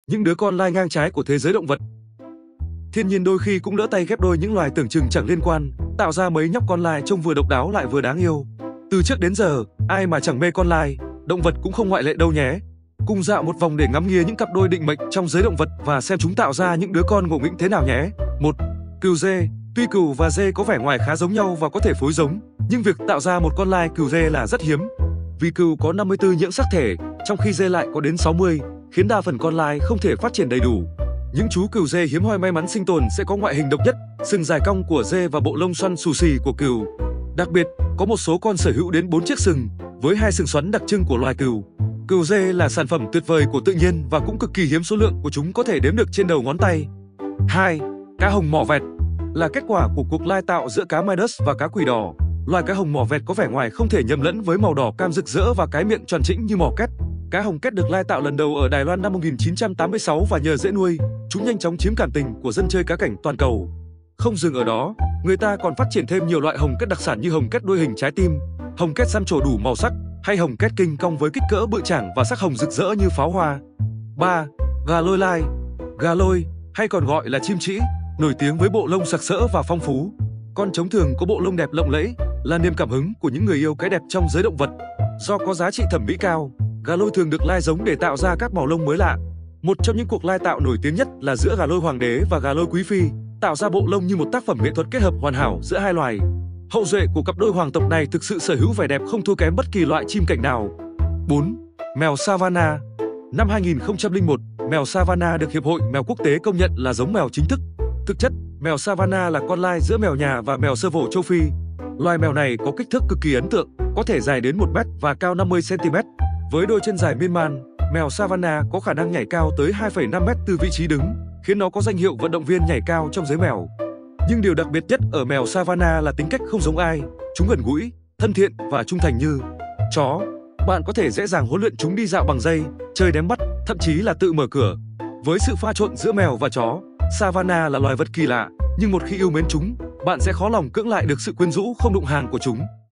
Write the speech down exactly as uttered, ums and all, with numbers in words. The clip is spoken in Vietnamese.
những đứa con lai ngang trái của thế giới động vật. Thiên nhiên đôi khi cũng lỡ tay ghép đôi những loài tưởng chừng chẳng liên quan, tạo ra mấy nhóc con lai trông vừa độc đáo lại vừa đáng yêu. Từ trước đến giờ, ai mà chẳng mê con lai, động vật cũng không ngoại lệ đâu nhé. Cùng dạo một vòng để ngắm nghía những cặp đôi định mệnh trong giới động vật và xem chúng tạo ra những đứa con ngộ nghĩnh thế nào nhé. một. Cừu dê. Tuy cừu và dê có vẻ ngoài khá giống nhau và có thể phối giống, nhưng việc tạo ra một con lai cừu dê là rất hiếm. Vì cừu có năm mươi tư nhiễm sắc thể, trong khi dê lại có đến sáu mươi, khiến đa phần con lai không thể phát triển đầy đủ. Những chú cừu dê hiếm hoi may mắn sinh tồn sẽ có ngoại hình độc nhất, sừng dài cong của dê và bộ lông xoăn xù xì của cừu. Đặc biệt, có một số con sở hữu đến bốn chiếc sừng, với hai sừng xoắn đặc trưng của loài cừu. Cừu dê là sản phẩm tuyệt vời của tự nhiên và cũng cực kỳ hiếm, số lượng của chúng có thể đếm được trên đầu ngón tay. hai. Cá hồng mỏ vẹt. Là kết quả của cuộc lai tạo giữa cá Midas và cá quỷ đỏ. Loài cá hồng mỏ vẹt có vẻ ngoài không thể nhầm lẫn với màu đỏ cam rực rỡ và cái miệng tròn trĩnh như mỏ két. Cá hồng két được lai tạo lần đầu ở Đài Loan năm một nghìn chín trăm tám mươi sáu và nhờ dễ nuôi, chúng nhanh chóng chiếm cảm tình của dân chơi cá cảnh toàn cầu. Không dừng ở đó, người ta còn phát triển thêm nhiều loại hồng két đặc sản như hồng két đuôi hình trái tim, hồng két xăm trổ đủ màu sắc, hay hồng két kinh cong với kích cỡ bự chảng và sắc hồng rực rỡ như pháo hoa. ba. Gà lôi lai. Gà lôi, hay còn gọi là chim trĩ, nổi tiếng với bộ lông sặc sỡ và phong phú. Con trống thường có bộ lông đẹp lộng lẫy, là niềm cảm hứng của những người yêu cái đẹp trong giới động vật. Do có giá trị thẩm mỹ cao, gà lôi thường được lai giống để tạo ra các màu lông mới lạ. Một trong những cuộc lai tạo nổi tiếng nhất là giữa gà lôi hoàng đế và gà lôi quý phi, tạo ra bộ lông như một tác phẩm nghệ thuật kết hợp hoàn hảo giữa hai loài. Hậu duệ của cặp đôi hoàng tộc này thực sự sở hữu vẻ đẹp không thua kém bất kỳ loại chim cảnh nào. bốn. Mèo Savannah. Năm hai nghìn không trăm lẻ một, mèo Savannah được Hiệp hội Mèo Quốc tế công nhận là giống mèo chính thức. Thực chất, mèo Savannah là con lai giữa mèo nhà và mèo sơ vồ châu Phi. Loài mèo này có kích thước cực kỳ ấn tượng, có thể dài đến một mét và cao năm mươi xăng ti mét. Với đôi chân dài miên man, mèo Savannah có khả năng nhảy cao tới hai phẩy năm mét từ vị trí đứng, khiến nó có danh hiệu vận động viên nhảy cao trong giới mèo. Nhưng điều đặc biệt nhất ở mèo Savannah là tính cách không giống ai, chúng gần gũi, thân thiện và trung thành như chó. Bạn có thể dễ dàng huấn luyện chúng đi dạo bằng dây, chơi ném bắt, thậm chí là tự mở cửa. Với sự pha trộn giữa mèo và chó, Savannah là loài vật kỳ lạ, nhưng một khi yêu mến chúng, bạn sẽ khó lòng cưỡng lại được sự quyến rũ không đụng hàng của chúng.